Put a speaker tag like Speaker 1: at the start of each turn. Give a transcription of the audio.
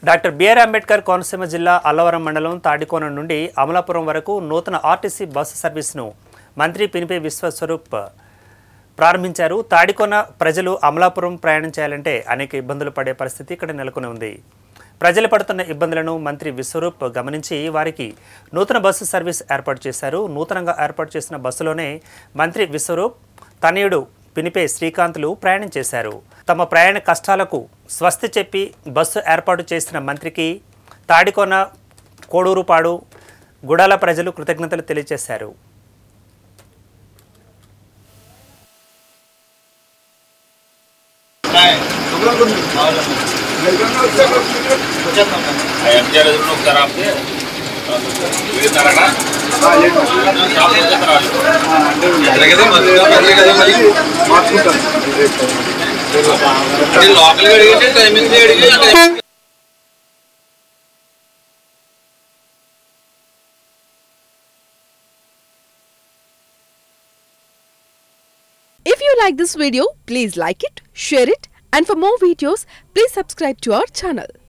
Speaker 1: Doctor BR Ambedkar Konaseema జిల్లా అల్లవరం మండలం తాడికోన నుండి అమలాపురం వరకు నూతన ఆర్టీసీ బస్సు సర్వీస్ను మంత్రి పినిపే విశ్వస్వరూప్ ప్రారంభించారు. తాడికోన ప్రజలు అమలాపురం ప్రయాణం చేయాలంటే అనేక ఇబ్బందులు పడే పరిస్థితి ఇక్కడ నెలకొని ఉంది. ప్రజలు పడుతున్న ఇబ్బందులను మంత్రి విశ్వరూప్ గమనించి వారికి నూతన బస్సు సర్వీస్ ఏర్పాటు చేశారు. నూతనంగా ఏర్పాటు చేసిన బస్సులోనే మంత్రి విశ్వరూప్ తనయుడు పినిపే శ్రీకాంత్లు ప్రయాణం చేశారు. తమ ప్రయాణ కష్టాలకు స్వస్తి చెప్పి బస్సు ఏర్పాటు చేసిన మంత్రికి తాడికోన, కోడూరుపాడు, గుడాల ప్రజలు కృతజ్ఞతలు తెలియజేశారు.
Speaker 2: If you like this video, please like it, share it, and for more videos, please subscribe to our channel.